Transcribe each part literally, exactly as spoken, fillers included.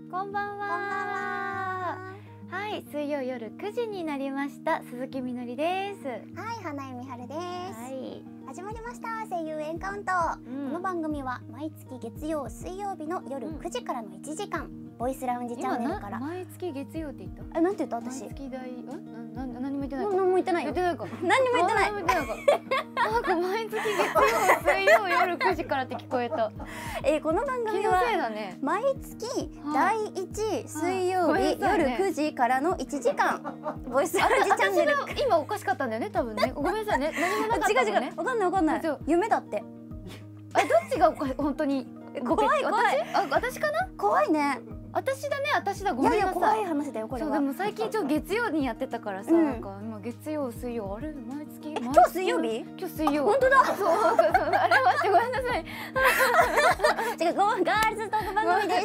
こんばんは。 こんばんは。 はい、水曜夜くじになりました。鈴木みのりです。 はい、花井美晴です。 はい。 始まりました。声優エンカウント。 うん、 この番組は毎月月曜、水曜日の夜くじからのいちじかん、うん、ボイスラウンジチャンネルから。 毎月月曜って言った？ え、なんて言った私？ 毎月第、ん？な、な、何も言ってないか。 何も言ってないよ。 言ってないか。 何にも言ってない。 何も言ってないか。なんか毎月月曜、水曜夜くじからって聞こえた。 えー、この番組は毎月だいいち水曜日夜くじからのいちじかんボイスラウンジチャンネル。 今おかしかったんだよね、多分ね。ごめんなさいね。何もなかったのね。 違う違う。わかんないわかんない。夢だって。 あ、どっちが本当に。 怖い怖い。 あ、私かな？ 怖いね。 私だね、私だ、ごめんなさい。 いやいや、怖い話だよこれは。 そう、でも最近ちょっと月曜にやってたからさ、なんか今月曜水曜あれ毎月。 今日水曜日？ 今日水曜。 本当だ。 そうそうそう、あれ待ってごめんなさい。 違う、ガールズトーク番組です。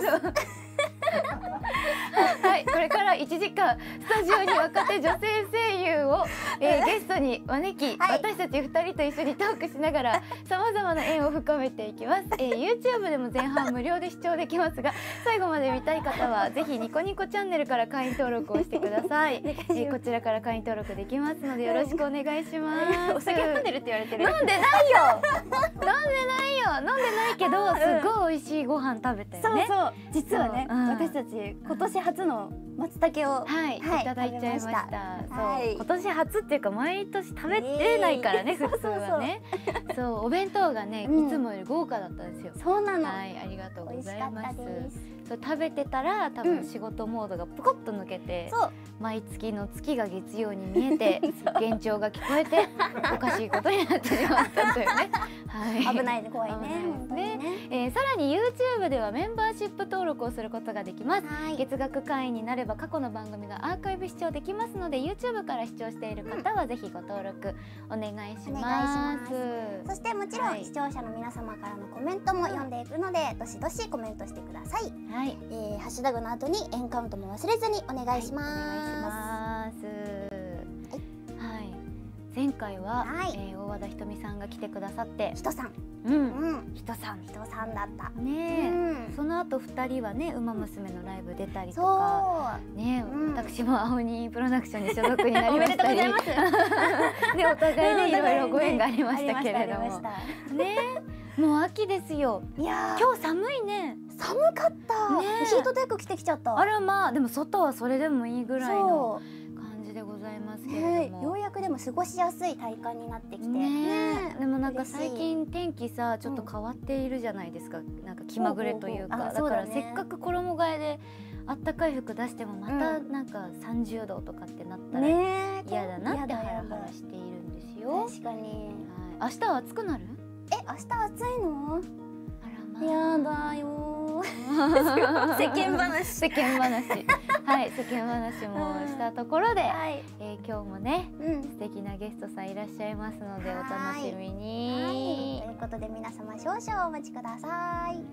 はい、これからいちじかんスタジオに若手女性声優を、えー、ゲストに招き、はい、私たちふたりと一緒にトークしながらさまざまな縁を深めていきます、えー、YouTube でも前半無料で視聴できますが、最後まで見たい方はぜひニコニコチャンネルから会員登録をしてください。えー、こちらから会員登録できますのでよろしくお願いします。 お酒飲んでるって言われてる。 飲んでないよ。飲んでないよ。飲んでないけど、すごい美味しいご飯食べたよね。 そうそう、実はね、私たち今年初の松茸をはい、いただいちゃいました。そう、今年初っていうか毎年食べれないからね、普通はね。そう、お弁当がね、いつもより豪華だったんですよ。 そうなの。 はい、ありがとうございます。そう、食べてたら多分仕事モードがポコッと抜けて、毎月の月が月曜に見えて幻聴が聞こえておかしいことになってしまったというね。 はい、危ないね、怖いね。 ね、えー、さらに YouTube ではメンバーシップ登録をすることができます。月額会員になれば過去の番組がアーカイブ視聴できますので、 YouTube から視聴している方はぜひご登録お願いします。 そしてもちろん視聴者の皆様からのコメントも読んでいくので、どしどしコメントしてください。はい、えー、ハッシュタグの後にエンカウントも忘れずにお願いします。 お願いします。はい、前回は、はい、えー、大和田ひとみさんが来てくださって、 ひとさん、 うん、うん、ひとさん、 ひとさんだったね。うん、その後二人はね、ウマ娘のライブ出たりとか、ね、うん、私も青鬼プロダクションに所属になりましたり、ね、お互いね、いろいろご縁がありましたけれども、ね、もう秋ですよ。いや、今日寒いね。 寒かった。ヒートテック着てきちゃった。 あら、まあでも外はそれでもいいぐらいの感じでございますけれども、 ようやくでも過ごしやすい体感になってきてね。でもなんか最近天気さ、ちょっと変わっているじゃないですか。なんか気まぐれというか、だからせっかく衣替えであったかい服出してもまたなんかさんじゅうどとかってなったら嫌だなってハラハラしているんですよ。 確かに。 明日は暑くなる？ え、明日暑いの？ あら、 やだよ。世間話、 世間話、はい、世間話もしたところで、え今日もね、素敵なゲストさんいらっしゃいますのでお楽しみに。 ということで皆様少々お待ちください。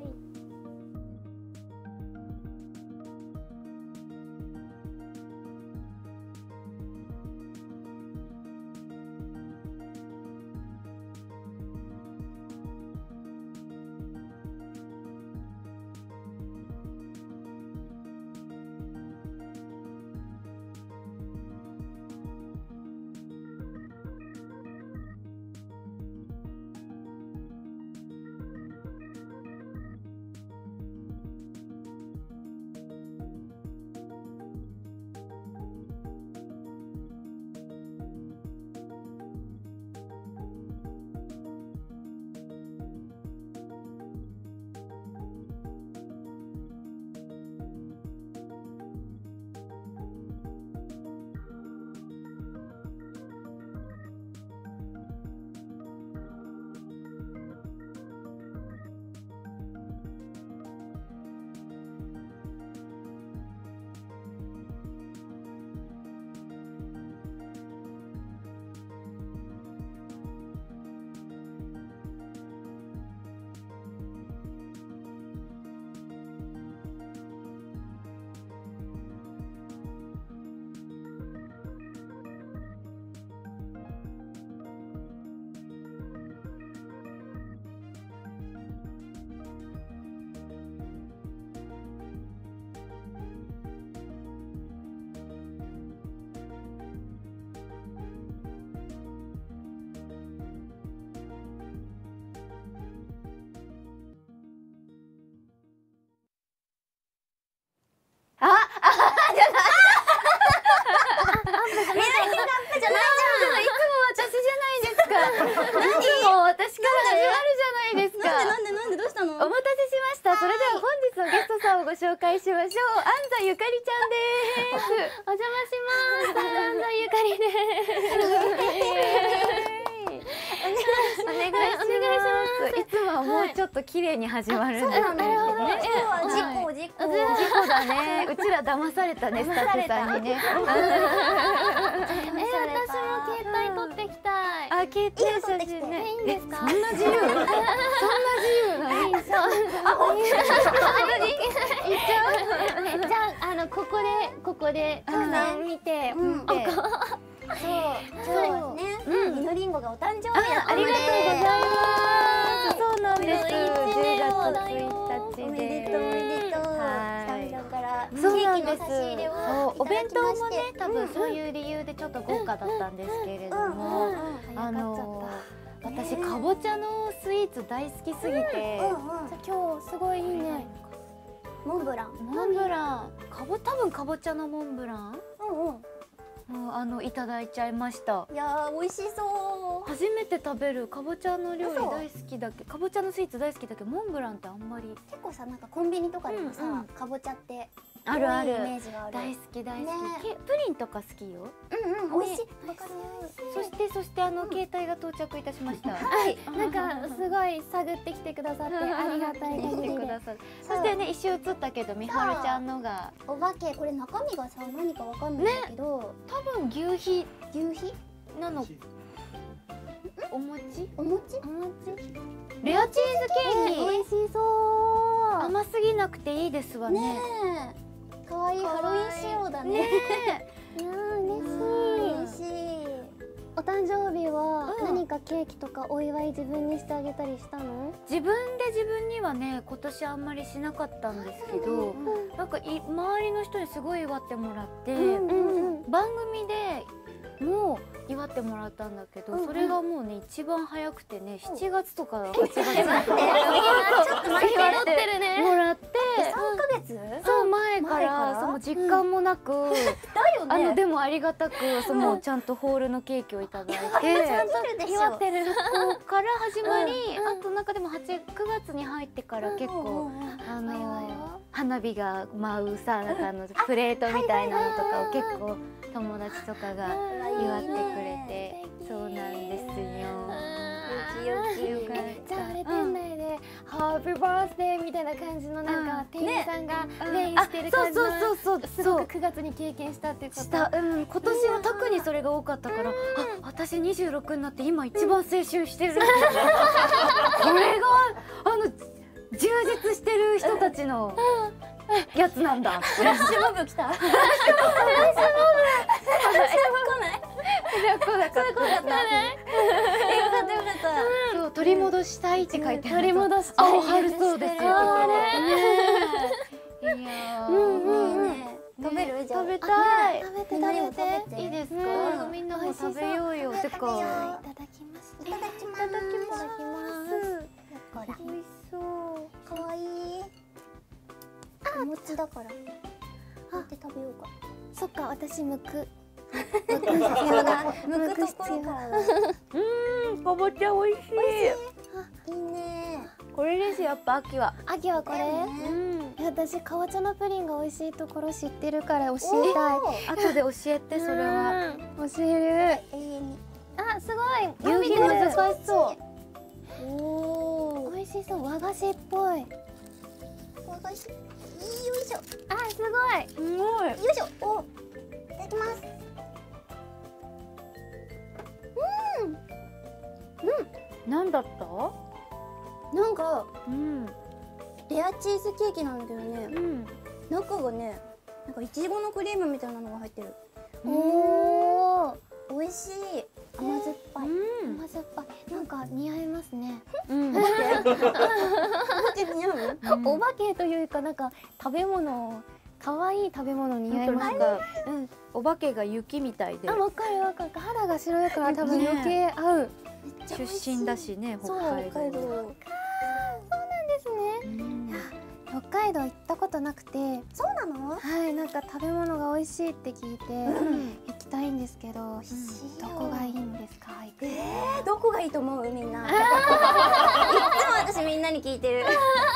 ご紹介しましょう。安西ゆかりちゃんです。 お邪魔します。安西ゆかりです。 お願いします。いつもはもうちょっと綺麗に始まるんですけどね。 今日は事故事故事故だね。うちら騙されたね、スタッフさんにね。 え、私も携帯撮ってきたい。 あ、携帯写真ね。 いいんですか？ そんな自由？そんな自由なの？ いいそう。あ、本当に。じゃあ、あのここでここでたくさん見て、見て。 そう、今日はね、みのりんごがお誕生日だったので、 ありがとうございます。そうなんです。じゅうがつついたちで。 おめでとうおめでとう。 はい。 さんからケそうなーキのんです。 差し入れをそう、お弁当もね、多分そうういう理由でちょっと豪華だったんですけれども、あの私かぼちゃのスイーツ大好きすぎて、 今日すごいいいね。 モンブラン。 モンブラン、かぼ多分かぼちゃのモンブラン。 うんうん。 もうあのいただいちゃいました。 いやー美味しそう。 初めて食べるかぼちゃの料理嘘大好きだけかぼちゃのスイーツ大好きだけどモンブランってあんまり結構さ、なんかコンビニとかでもうんうんさ、かぼちゃってあるある多いイメージがある。 大好き大好き、 ねけプリンとか好きよ。 うんうん、美味しい。わかる。 そしてそしてあの携帯が到着いたしました。 はい、なんかすごい探ってきてくださってありがたい限来てりで。 くださる。そしてね一瞬映ったけどみはるちゃんのがお化け、これ中身がさ、何かわかんないんだけど、 多分牛皮牛皮？ なの。お餅？ お餅？ お餅。 レアチーズケーキ。 美味しそう。 甘すぎなくていいですわね。 ねえ。可愛いハロウィン仕様だね。 ねいやー嬉しい。 嬉しい。 お誕生日は何かケーキとかお祝い自分にしてあげたりしたの？ 自分で自分にはね今年あんまりしなかったんですけど、なんかい周りの人にすごい祝ってもらって、番組でもう祝ってもらったんだけど、それがもうね一番早くてねしちがつとかはちがつにちょっと待ってるね。 もらって三ヶ月？ そう前か前かららその実感もなく、 だよね。 あのでもありがたくそのちゃんとホールのケーキをいただいて祝ってる。 そこから始まり、あとなんかでもはち、くがつに入ってから結構あの花火が舞うさなんかあのプレートみたいなのとかを結構友達とかが祝ってくれて、そうなんですよ。 じゃああれ店内でハッピーバースデーみたいな感じのなんか店員さんがレインしてる感じのそうそうそうすごくくがつに経験したっていうこと。 した、うん、今年は特にそれが多かったから、あ、私にじゅうろくになって今一番青春してる。これがあの充実してる人たちのやつなんだ。 フラッシュモブ来た。フラッシュモブ。フラッシュモブ。来ない。 じゃあこうだから。 よかったよかった。 そう取り戻したいって書いてある。 取り戻したい。 あ、春そうですよ。 あれ。 いやうんうんうん。 食べる？じゃあ食べたい。 食べて食べて。 いいですか？みんなも食べようよ。てか。 いただきます。 いただきます。 いただきます。 ほら。 美味しそう。 可愛い。お餅だから。あって食べようか。 そっか、私むく。 むく必要だ。むくところからだ。 うん、かぼちゃ美味しい。 いいね。 これですやっぱ秋は。 秋はこれ？ うん。 私かぼちゃのプリンが美味しいところ知ってるから教えたい。 後で教えてそれは。 教える。 永遠に。 あ、すごい。 夕日難しそう。 おお。 美味しそう。和菓子っぽい。 和菓子。よいしょ。 あ、すごい。 すごい。 よいしょ。お。いただきます。 なんだった？ なんかうん。 レアチーズケーキなんだけどね、 うん。 中がね、なんかいちごのクリームみたいなのが入ってる。 おお。 美味しい。甘酸っぱい。 うん。 甘酸っぱい。なんか似合いますね。 うん。 お化け似合う？ お化けというかなんか食べ物、可愛い食べ物似合います。 なんか、うん、お化けが雪みたいで。 あ、わかるわかる。肌が白いから多分余計合う。 出身だしね、北そう、 海道。 北海道。 そうなんですね。 うん北海道行ったことなくて、 そうなの？ はい、なんか食べ物が美味しいって聞いてうん行きたいんですけど、 しいどよこがいいんですか？ えー、どこがいいと思う？みんな。いつも私みんなに聞いてる。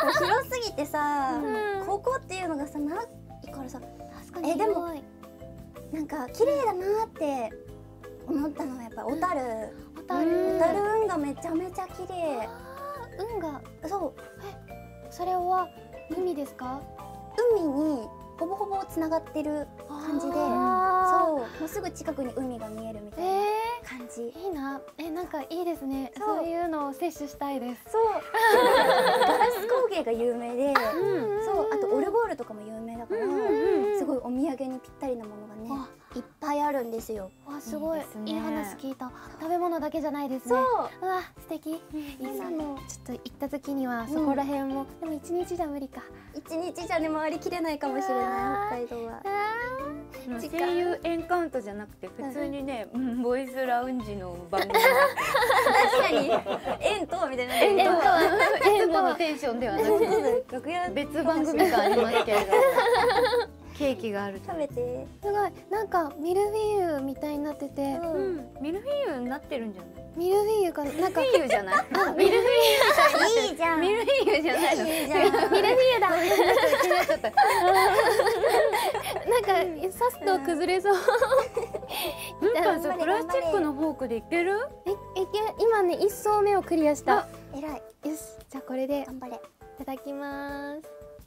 広すぎてさ、ここっていうのがさないからさ、確かにえでもなんか綺麗だなって思ったのはやっぱ小樽。小樽小樽運河めちゃめちゃ綺麗。 運河、 そう。 え、それは海ですか？ 海にほぼほぼつながってる感じで、そうもうすぐ近くに海が見えるみたいな感じ。 いいな。え、なんかいいですね。そういうのを摂取したいです。 そうガラス工芸が有名で、そうあとオルゴールとかも有名だから、すごいお土産にぴったりなものがねいっぱいあるんですよ。 わ、すごいいい話聞いた。食べ物だけじゃないですね。そう、うわ素敵。いいなの。ちょっと行った時にはそこら辺も、でも一日じゃ無理か。 一日じゃね回りきれないかもしれない北海道は。 声優エンカウントじゃなくて普通にね、ボイスラウンジの番組。 確かにエンとはみたいな。 エンとはエンとのテンションではなくて別番組がありますけれども。ケーキがある。 食べて。 すごいなんかミルフィーユみたいになってて、 ミルフィーユになってるんじゃない？ ミルフィーユかなんかミルフィーユじゃない？あ、ミルフィーユいいじゃん。 ミルフィーユじゃないの。 いいじゃん。 ミルフィーユだ。なんか刺すと崩れそう。 なんかさ、プラスチックのフォークでいける？ え、いけ今ね一層目をクリアした。 えらい。 よし、じゃあこれで頑張れ。いただきます。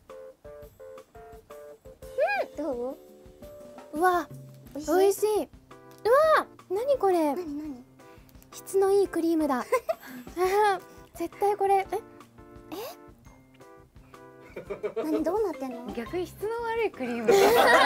どう？ うわ、美味しい。うわ、何これ？ 何何？ 質のいいクリームだ。絶対これ、え？ え？何どうなってんの？ 逆に質の悪いクリーム。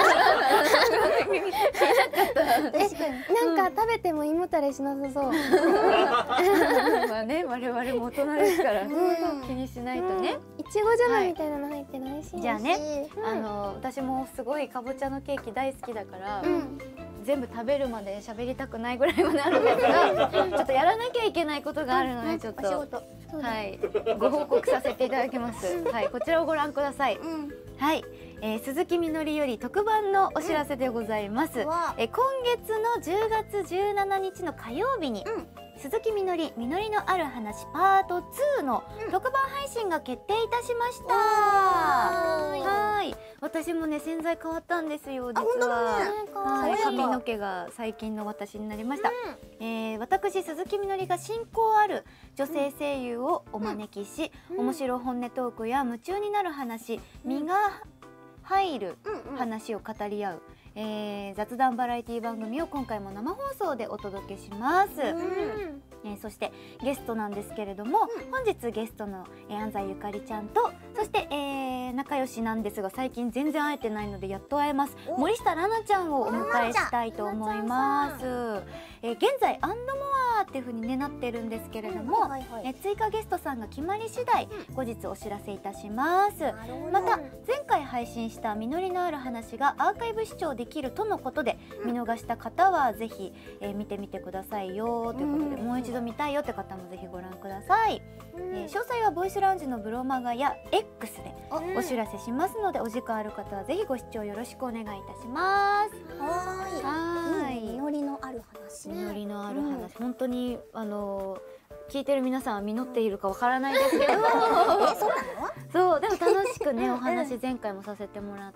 え、なんか食べても胃もたれしなさそう。 まあね、我々も大人ですから気にしないとね。 いちごジャムみたいなの入ってないし。 じゃあね、あの私もすごいかぼちゃのケーキ大好きだから、全部食べるまで喋りたくないぐらいまであるんですが、ちょっとやらなきゃいけないことがあるのでちょっとはいご報告させていただきます。はい、こちらをご覧ください。はい、えー、鈴木みのりより特番のお知らせでございます。えー、今月のじゅうがつじゅうしちにちの火曜日に、鈴木みのりみのりのある話パートツーの特番配信が決定いたしました。はい、私もね洗剤変わったんですよ実は。はい、髪の毛が最近の私になりました。えー、私鈴木みのりが親交ある女性声優をお招きし、面白本音トークや夢中になる話、身が入る話を語り合う、えー、雑談バラエティ番組を今回も生放送でお届けします。えー、そしてゲストなんですけれども、本日ゲストの、えー、安西ゆかりちゃんと、そして、えー、仲良しなんですが最近全然会えてないのでやっと会えます森下蘭奈ちゃんをお迎えしたいと思います。えー、現在アンドモアっていう風に、ね、なってるんですけれども、え追加ゲストさんが決まり次第後日お知らせいたします。また前回配信した実りのある話がアーカイブ視聴できるとのことで、見逃した方はぜひ、えー、見てみてくださいよということで、もう一度見たいよって方もぜひご覧ください。えー、詳細はボイスラウンジのブロマガや X でお知らせしますので、お時間ある方はぜひご視聴よろしくお願いいたします。 はい、実りのある話、 実りのある話、本当にあの聞いてる皆さんは実っているかわからないですけど、え、そうなの？ そう、でも楽しくねお話前回もさせてもらって、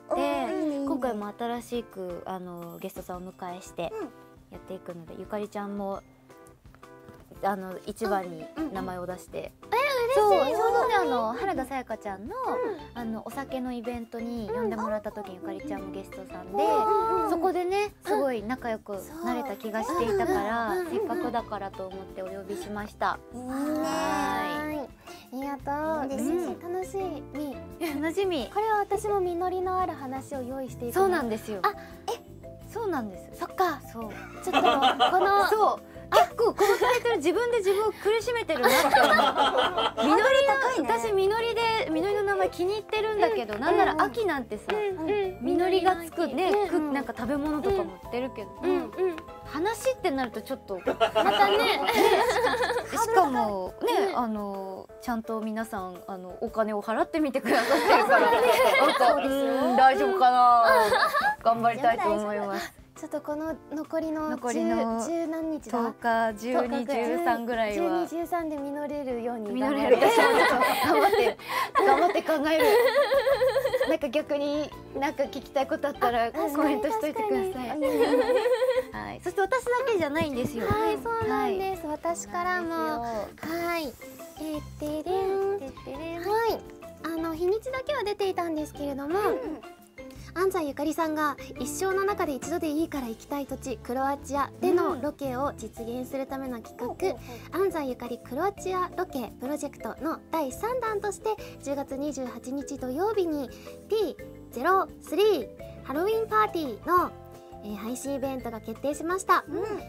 今回も新しくあのゲストさんをお迎えしてやっていくので、ゆかりちゃんもあの一番に名前を出して、そう、ちょうどねあの原田さやかちゃんのあのお酒のイベントに呼んでもらった時にゆかりちゃんもゲストさんで、そこでねすごい仲良くなれた気がしていたから、せっかくだからと思ってお呼びしました。 いいね。 ありがとう。楽しみ。 楽しみ。 これは私も実りのある話を用意していた。 そうなんですよ。 あ、 え、そうなんです。 そっか。 そう。 ちょっとこのそう。結構このタイトル自分で自分を苦しめてるなって思う。みのりの、私みのりでみのりの名前気に入ってるんだけど、なんなら秋なんてさ、みのりがつくね、なんか食べ物とかも売ってるけど、話ってなるとちょっとまたね、しかもね、あのちゃんと皆さんあのお金を払ってみてくださってるから、なんか大丈夫かな、頑張りたいと思います。 ちょっとこの残りの残りの十何日だ。 とおか、じゅうに、じゅうさんぐらいは。 じゅうに、じゅうさんで実れるように実れる。頑張って頑張って考える。なんか逆になんか聞きたいことあったらコメントしといてください。はい。そして私だけじゃないんですよ。 はい、そうなんです。私からもはい。えってれん。はい。あの日にちだけは出ていたんですけれども。安西ゆかりさんが一生の中で一度でいいから行きたい土地クロアチアでのロケを実現するための企画、安西ゆかりクロアチアロケプロジェクトのだいさんだんとしてじゅうがつにじゅうはちにち土曜日に ティーゼロスリー ハロウィンパーティーの、えー、配信イベントが決定しました、うん、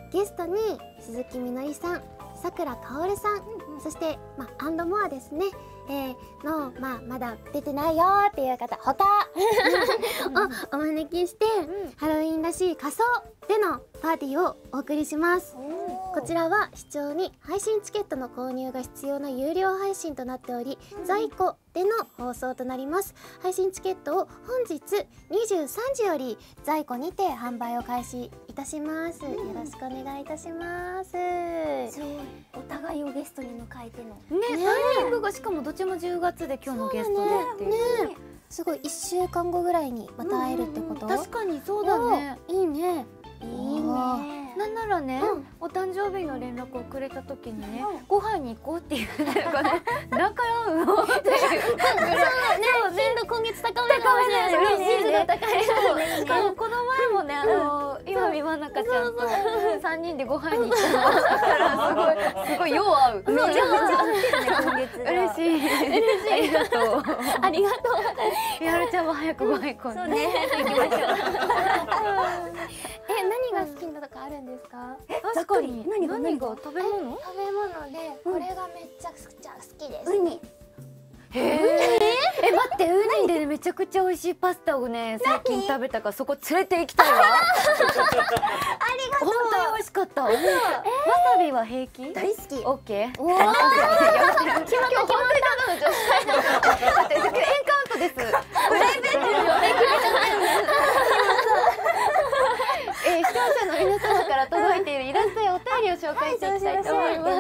ゲストに鈴木みのりさん、さくらかおるさん、うんうん、そして、まあ、アンドモアですね、えー、の、まあ、まだ出てないよーっていう方他をお招きして、うん、ハロウィンらしい仮装でのパーティーをお送りします。こちらは視聴に配信チケットの購入が必要な有料配信となっており、うん、在庫での放送となります。配信チケットを本日にじゅうさんじより在庫にて販売を開始いたします、うん、よろしくお願いいたします。 すごい、お互いをゲストに迎えてのね、ね、タイミングがしかもどっちもじゅうがつで今日のゲストでっていう、 ね、すごいいっしゅうかんごぐらいにまた会えるってこと、 うんうんうん、確かにそうだね。 いいね、 いいね。 なんならね、うん、お誕生日の連絡をくれた時にね、うん、ご飯に行こうっていうなんかね、何回会うのっていうぐらい、そうね、 頻度今月高めかもしれない。 嬉しいね、高い。しかもこの前もね、あの今美まなかちゃんと三人でご飯に行ったからすごいすごいよう合う。 めちゃめちゃ合ってるね今月。 嬉しい嬉しい。ありがとうありがとう。 みはるちゃんも早くご飯行こうね。 そうね。行きましょう。 え、何が好きなとかあるんですか？ 確かに何が何が食べ物？ 食べ物でこれがめっちゃくちゃ好きです。 ウニ。 へえ。え、待って、ウニでめちゃくちゃ美味しいパスタをね最近食べたからそこ連れて行きたいわ。ありがとう。 本当に美味しかった。わさびは平気？ 大好き。 オッケー。 おお。今日本当にただの女子会だってエンカウントです。プライベートのね、え、視聴者の皆様から届いているイラストやお便りを紹介していきたいと思います。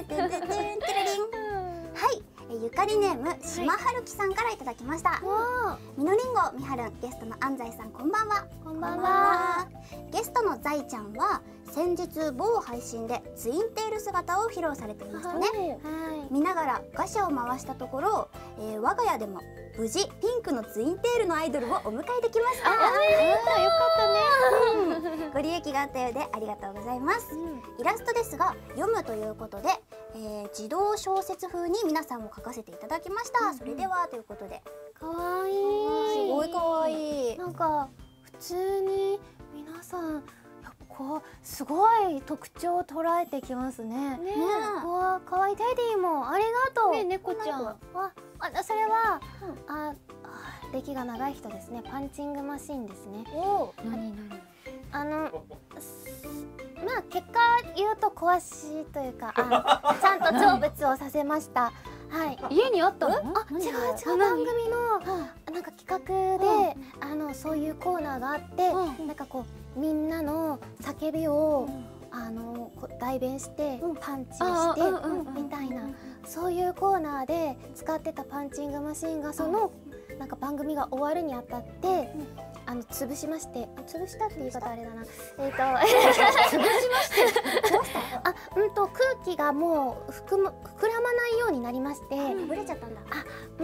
はい。ゆかりネームしまはるきさんからいただきました。みのりんご、みはるん、ゲストの安西さん、こんばんは。 こんばんは。 ゲストのざいちゃんは先日某配信でツインテール姿を披露されていましたね。はい、見ながらガシャを回したところ、えー、我が家でも無事ピンクのツインテールのアイドルをお迎えできました。 あー、よかったね。ご利益があったようでありがとうございます。うん、イラストですが読むということで、えー、児童小説風に皆さんも書かせていただきました。うん、それではということで、 かわいい。 すごいかわいい。 なんか普通に皆さんやっぱこうすごい特徴を捉えてきますね。ねえ、わあ、かわいい。テディもありがとう。 ね、猫ちゃん。 わ、あ、それは、うん、あ、歴が長い人ですね。パンチングマシンですね。 お、何何？ あの、まあ結果言うと壊しというか、あ、ちゃんと成仏をさせました。はい。 家にあったの？あ、 違う違う、番組のなんか企画で、あのそういうコーナーがあって、なんかこうみんなの叫びをあの代弁してパンチしてみたいな、そういうコーナーで使ってたパンチングマシンがそのなんか番組が終わるにあたって。あの潰しまして、潰したって言い方あれだな。えっと潰しまして、あ、うんと空気がもう膨ま膨らまないようになりまして、 ぶれちゃったんだ。 あ、うん、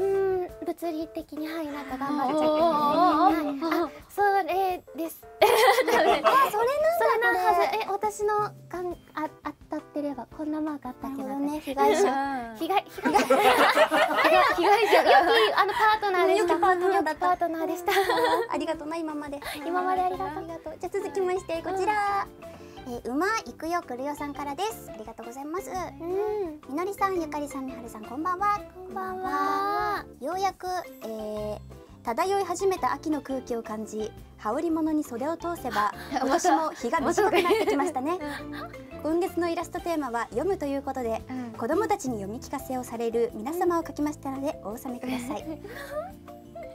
物理的にはいなんか頑張っちゃって、あ、それです。あ、それなんだ。それなんはず。え、私のがんあ当たってればこんなマークあったっけなね。 被害者。 被害被害者。被害者が良きあのパートナーでした。 パートナーだった。 パートナーでした。 ありがとうな、今まで。 今までありがとう。 じゃあ続きましてこちら、えー、馬行くよくるよさんからです。ありがとうございます。うん、みのりさん、ゆかりさん、みはるさん、こんばんは。 こんばんは。 ようやく、えー、漂い始めた秋の空気を感じ、羽織物に袖を通せば今年も日が短くなってきましたね。今月のイラストテーマは読むということで、うん、子供たちに読み聞かせをされる皆様を書きましたのでお納めください。と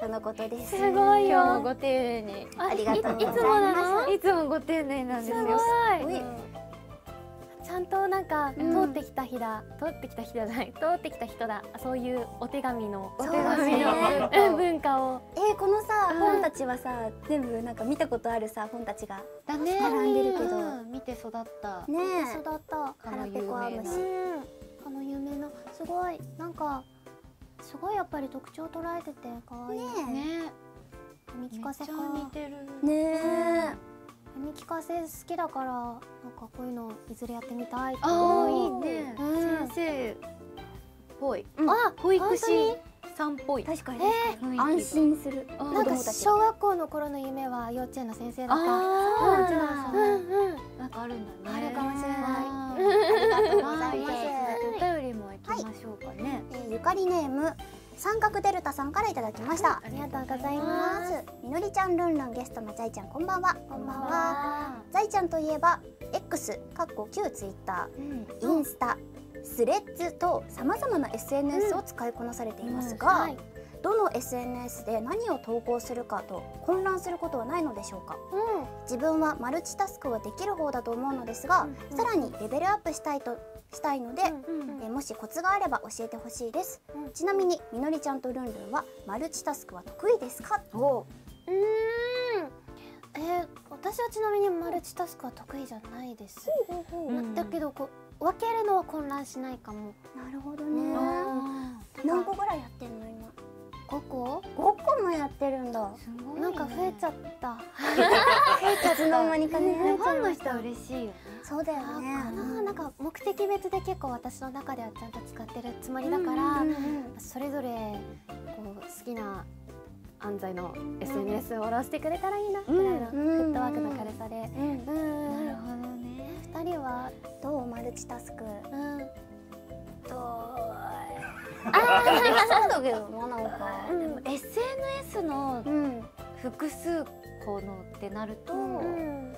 くのことです。 すごいよ。 今日もご丁寧に。 ありがとうございます。 いつもなの？ いつもご丁寧なんですよ。 すごい。ちゃんとなんか通ってきた日だ、通ってきた日じゃない、通ってきた人だ、そういうお手紙のお手紙の文化を。 えー、このさ本たちはさ全部なんか見たことあるさ本たちがだね。 並んでるけど見て育った。 ねえ。 育った。 腹ペコアムシ。 あの有名なすごいなんかすごいやっぱり特徴捉えてて可愛い。 ね。 読み聞かせか。 めっちゃ似てる。 ねえ。 読み聞かせ好きだからなんかこういうのいずれやってみたい。 ああいいね。 うん先生っぽい。 あ、 保育士さんっぽい。 確かにえ確かに安心する。 あーなんか子供たち小学校の頃の夢は幼稚園の先生だった。 あうちあ、 うんうん。 なんかあるんだね。 あるかもしれないあありがとうごーざいます。 お便りも行きましょうかね。 えーゆかりネーム三角デルタさんからいただきました。 ありがとうございまます。 す。みのりちゃん、ルンルン、ゲストのジャイちゃん、こんばんは。 こんばんは。 は。 ジャイちゃんといえば X かっこ旧ツイッター、インスタ、スレッズとさまざまな エスエヌエス を使いこなされていますが、 はい。 どの エスエヌエス で何を投稿するかと混乱することはないのでしょうか。自分はマルチタスクはできる方だと思うのですが、 うんさらにレベルアップしたいとしたいので、 うんえーもしコツがあれば教えてほしいです。 うんちなみにみのりちゃんとルンルンはマルチタスクは得意ですか。おうーん。えー、私はちなみにマルチタスクは得意じゃないです。 うんだけどこう分けるのは混乱しないかも。 なるほどね。 あ何個ぐらいやってんの今。 ごこ？ ごこもやってるんだ。 ーすごいね。 なんか増えちゃった。 いつの間にかね。 ファンの人は嬉しいよね。 そうだよあね。 かな、なんか目的別で結構私の中ではちゃんと使ってるつもりだから、 うんうんうんそれぞれこう好きな安西の エスエヌエス を下ろしてくれたらいいなぐらいのフットワークの軽さで、 うんうんうんうん、 なるほどね。 ふたりは、 どうマルチタスク。 うん、 どう。ああ、できそうだけどな、なんか。 でも エスエヌエス のうん。 複数個のってなると、 うん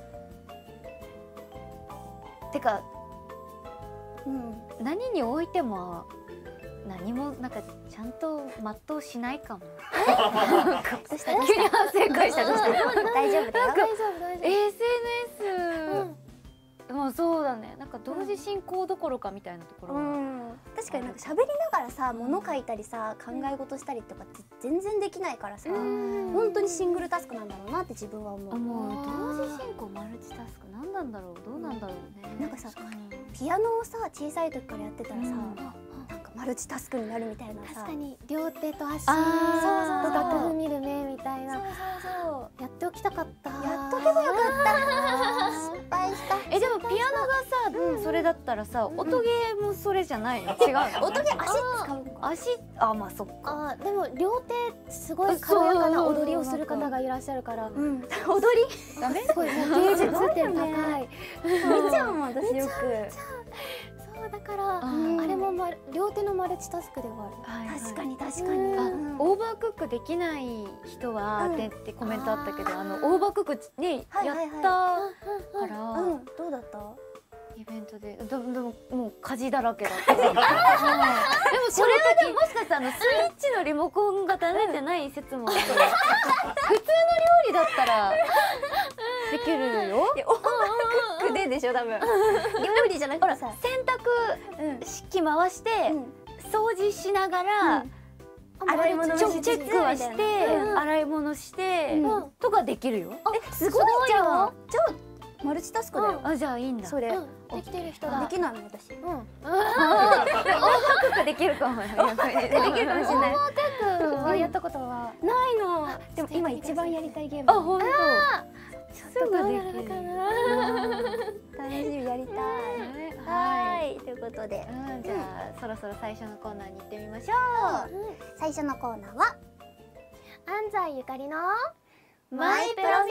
てかうん。 何においても何もなんかちゃんと全うしないかも。 どうしたどうし急に反省会したどうした。 た。大丈夫だよ。 大丈夫大丈エス夫、 エヌエス、もうそうだね。なんか同時進行どころかみたいなところは。 うん。確かになんか喋りながらさ、物書いたりさ、考え事したりとかって全然できないからさ。 うん本当にシングルタスクなんだろうなって自分は思あ、 う。 もう同時進行マルチタスク何なんだろう、どうなんだろうね。 なんかさ確かにピアノをさ小さい時からやってたらさ、 うんなんかマルチタスクになるみたいなさ。 確かに両手と足あーと楽譜見る目みたいなそうそうやっておきたかった。 そう。やっとけばよかった。失敗した。 え、でもピアノがさ、それだったらさ、音ゲーもそれじゃないの？違うの？ 音で足使うか。 足、あ、まあそっか。 あーでも両手すごい軽やかな踊りをする方がいらっしゃるから、 うん。踊り。 ダメ？ すごいもう芸術点高い。 見ちゃうもん私よく。 そうだからーあれも、ま、両手のマルチタスクではある。 はいはい確かに確かに。 あ、 うんオーバークックできない人は、 うんでってコメントあったけど、 あーあのオーバークックね、 はいはいはいやったから、 うん。どうだった？ イベントで、ででももう火事だらけだった。はいでもそれはでももしかしたらあのスイッチのリモコンがダメてない説もある。普通の料理だったらできるよ。 オーバークックででしょ多分。料理じゃなくほらてさ。 洗うん。 濯式回して、掃除しながら、 うん洗い物もちょしチェックはして、 うん洗い物して、 うんとかできるよ。 え、すごいじゃん。じゃあマルチタスクだよ。 あ、じゃあいいんだ。 それ。 うんできてる人だ。 できないの私。 うん。 オーバークックできるかも。できるかもしれない。 オーバークックはやったことはないの。でも今一番やりたいゲーム。 あ、本当。すぐどうできる。 なるのかな。 楽しみやりたい。 ははい。ということでい。うん、じゃあそろそろ最初のコーナーに行ってみましょ最初のコーナーは安西ゆかりのマイプロフィール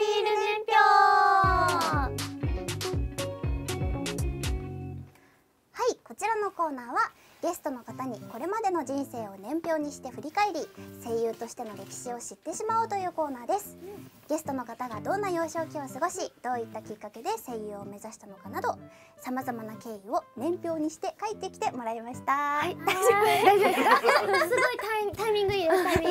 年表。はい、こちらのコーナーはゲストの方にこれまでの人生を年表にして振り返り声優としての歴史を知ってしまおうというコーナーです、ゲストの方がどんな幼少期を過ごしどういったきっかけで声優を目指したのかなどさまざまな経緯を年表にして書いてきてもらいました。はい、 すごいタイタイミングいいです。タイミングいいです。 よかったよか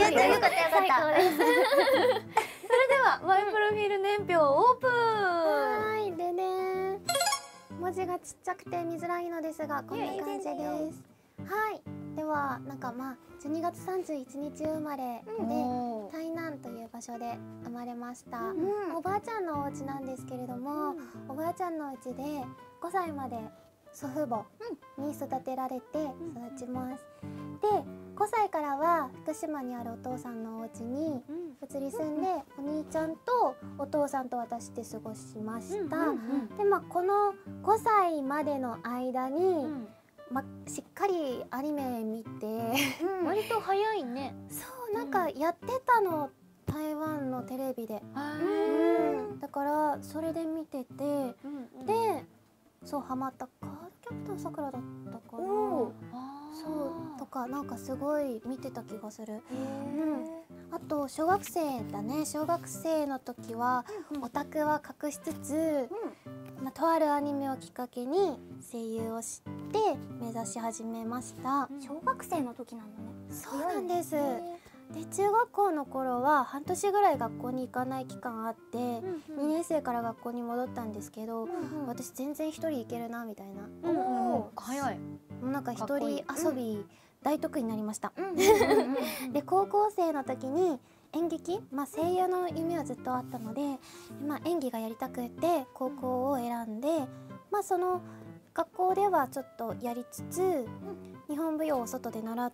ったよかった。 それではマイプロフィール年表オープン。 はい、でね、文字がちっちゃくて見づらいのですがこんな感じです。はい、ではなんかまあじゅうにがつさんじゅういちにち生まれで、台南という場所で生まれました。おばあちゃんのお家なんですけれども、おばあちゃんのお家でごさいまで祖父母に育てられて育ちます。でごさいからは福島にあるお父さんのお家に移り住んで、お兄ちゃんとお父さんと私で過ごしました。でまあこのごさいまでの間に、ま、しっかりアニメ見て割と早いね。 そうなんかやってたの、台湾のテレビで。だからそれで見てて、でそうハマったカードキャプターさくらだったかな。そうとかなんかすごい見てた気がする。あと小学生だね。小学生の時はオタクは隠しつつ、まあ、とあるアニメをきっかけに声優を知って目指し始めました。 小学生の時なんだね。 そうなんです。で中学校の頃は半年ぐらい学校に行かない期間あって、にねん生から学校に戻ったんですけど、私全然一人行けるなみたいな。 おー、早い。 もうなんか一人遊び大得意になりました。で高校生の時に演劇、まあ、声優の夢はずっとあったので、まあ、演技がやりたくて高校を選んで、まあ、その学校ではちょっとやりつつ日本舞踊を外で習って、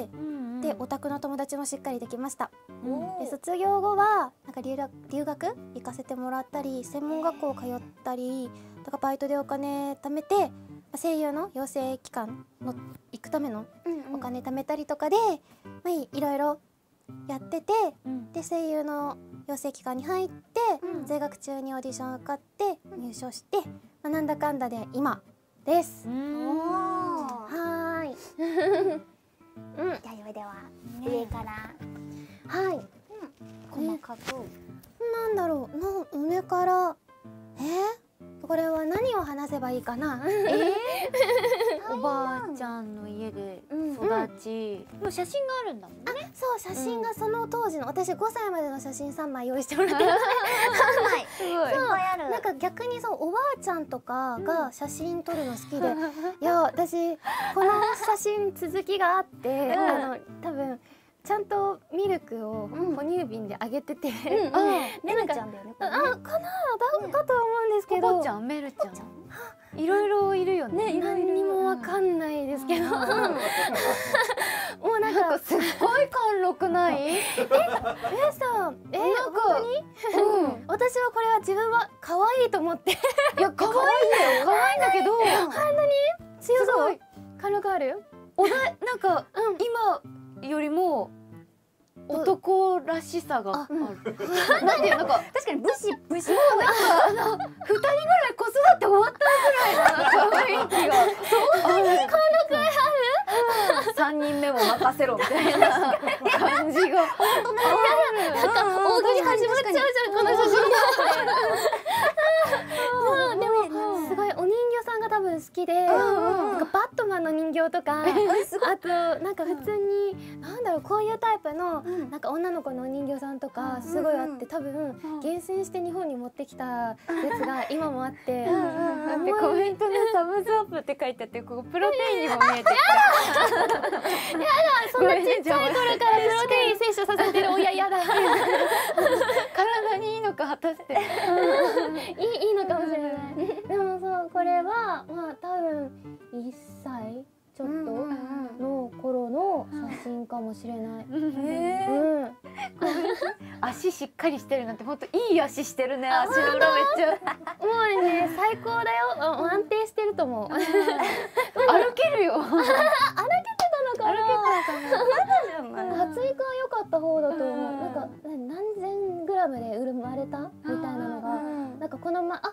でオタクの友達もしっかりできました。で卒業後はなんか留学留学行かせてもらったり、専門学校通ったりとかバイトでお金貯めて、声優の養成機関の行くためのお金貯めたりとかで、まあ、いろいろやってて、で声優の養成機関に入って、在学中にオーディション受かって入賞して、まあ、なんだかんだで今です。はーい。 うん、じゃあそれでは上から、 はい。 細かく。 なんだろう、な上からえー、これは何を話せばいいかな。 えー、おばあちゃんの家で育ち、もう写真があるんだもんね。 そう写真がその当時の、私ごさいまでの写真さんまい用意してもらってる。 すごい。いっぱいある。 なんか逆にそうおばあちゃんとかが写真撮るの好きで、いや私この写真続きがあって、あの多分。ちゃんとミルクを哺乳瓶であげてて、 メルちゃんだよね。 あ、かな、だだと思うんですけど。 ポポちゃん、メルちゃん。いろいろいるよね。 何にもわかんないですけど。もうなんかすっごい貫禄ない？え、 えさ、え、本当に？うん。私はこれは自分は可愛いと思って。 いや可愛いよ。可愛いんだけど。 本当に？強そう。貫禄ある？ おだなんか今よりも。男らしさがある。なんていうなんか確かに武士武士もなんかあの二人ぐらい子育て終わったぐらいのなんか雰囲気が。そんなに貫禄ある？三人目も任せろみたいな感じが。本当だ。 なんか大喜利始まっちゃうじゃんこの写真。でもすごいお人形さんが多分好きで、なんかバットマンの人形とか、あとなんか普通になんだろうこういうタイプのなんか女の子のお人形さんとかすごいあって、多分厳選して日本に持ってきたやつが今もあって、 でコメントでサムズアップって書いてあって、ここプロテインにも見えてきた。やだ、そんなちっちゃい頃からプロテイン摂取させてる親やだ。 体にいいのか果たしていいいいのかもしれない。でもそうこれはまあ多分いっさいちょっとの頃の写真かもしれない。 足しっかりしてるなんて本当いい足してるね。足の裏めっちゃ。 もうね最高だよ。安定してると思う。歩けるよ。歩けてたのかな。 歩けてたのかな。発育は良かった方だと思う。なんか何千グラムで生まれたみたいなのがなんかこのまあ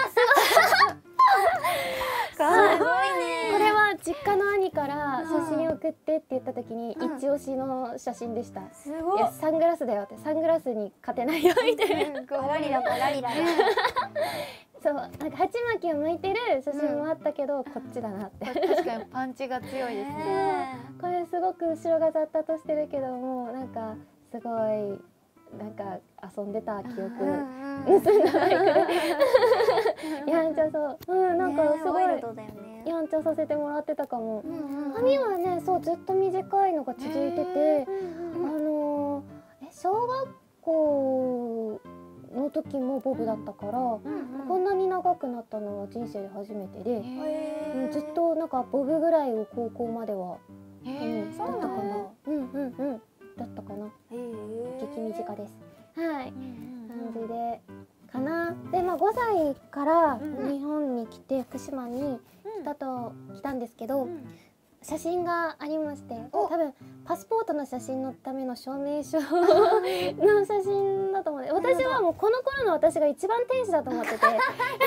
すごいね。これは実家の兄から写真送ってって言った時に一押しの写真でした。すごい。いやサングラスだよって、サングラスに勝てないよみたいな。 ガラリラガラリラ。 そうなんか鉢巻きを向いてる写真もあったけど、こっちだなって。 確かにパンチが強いですね。 これすごく後ろがざっとしてるけどもなんかすごいなんか遊んでた記憶、 うんうん盗んだバイクでやんちゃそう、うんなんかすごいワイルドだよね。 やんちゃさせてもらってたかも。 うんうん髪はねそうずっと短いのが続いてて、あのーえ小学校の時もボブだったから、こんなに長くなったのは人生で初めてで、うんずっとなんかボブぐらいを高校までは、うん、だったかな、うんうんうんだったかな、激短です。はい、感じでかな。でまあごさいから日本に来て福島に来たと来たんですけど、写真がありまして、多分パスポートの写真のための証明書の写真だと思う。私はもうこの頃の私が一番天使だと思ってて、すご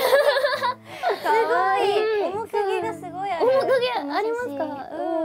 い面影がすごいある。 面影ありますか？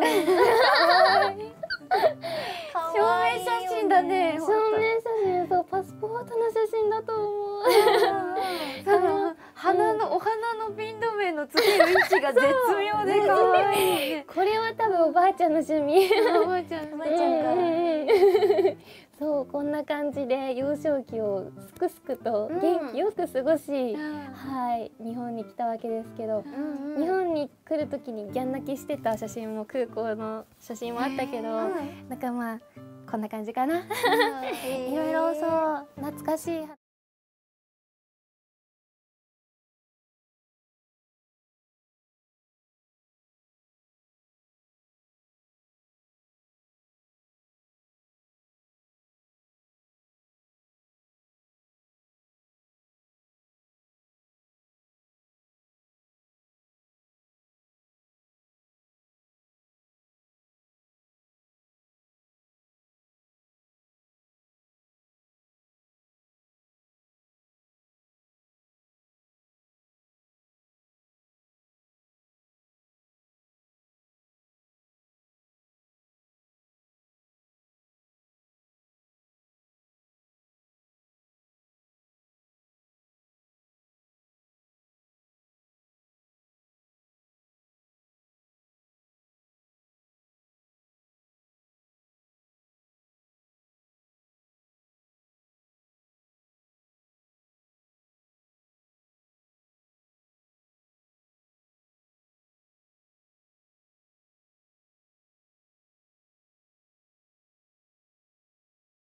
証明写真だね。 証明写真、そうパスポートの写真だと思う。 その花のお花のピン止めのつける位置が絶妙で可愛いね。 これは多分おばあちゃんの趣味。 おばあちゃん、 おばあちゃんか。 そうこんな感じで幼少期をすくすくと元気よく過ごし、はい日本に来たわけですけど、日本に来る時にギャン泣きしてた写真も空港の写真もあったけど、なんかまあこんな感じかな。いろいろそう懐かしい。